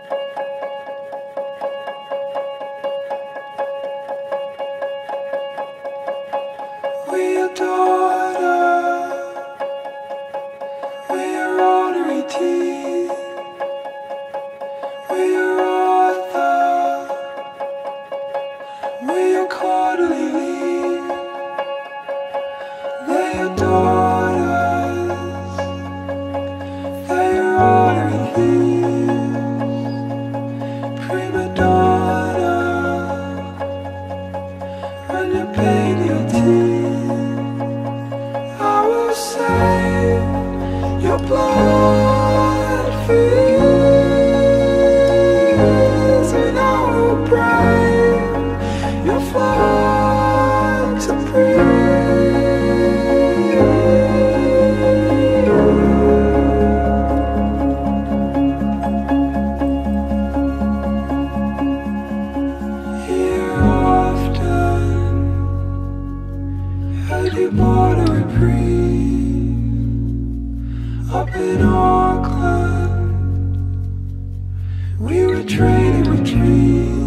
We adored her, we are rotary teeth, we are Arthur, we are quarterly leaf. They adored us, they are rotary thieves, prima donna, run your pain, your teeth. I will save your blood feeds, and I will brave your flood to breathe. Here often had you bought a reprieve up in Auckland. We were trading with dreams.